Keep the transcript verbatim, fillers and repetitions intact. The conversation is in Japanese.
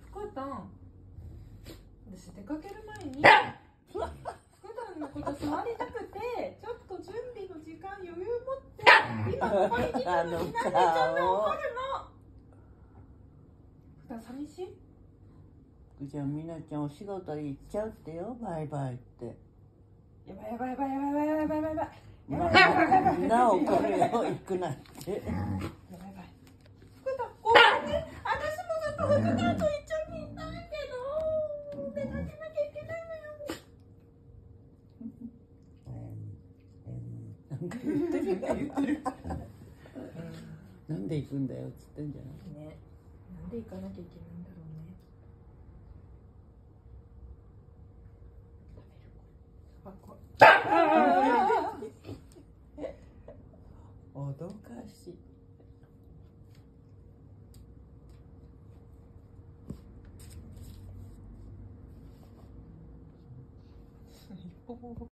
福田、私出かける前に福田のこと触りたくて、ちょっと準備の時間余裕持って今ここに来たのになんでちゃんと怒るの。福田寂しい？ じゃあみなちゃんお仕事行っちゃうってよ、バイバイって。 やばいやばいやばいやばいやばいやばいやばいやばい。 なおこれを行くなって。 やばいやばい。福田、ごめんね。私もずっと福田と一緒にいたいけど、出かけなきゃいけないのよ。 なんか言ってる言ってる。なんで行くんだよっつってんじゃない？ ね。なんで行かなきゃいけないんだろうね。 脅かしい。 一歩も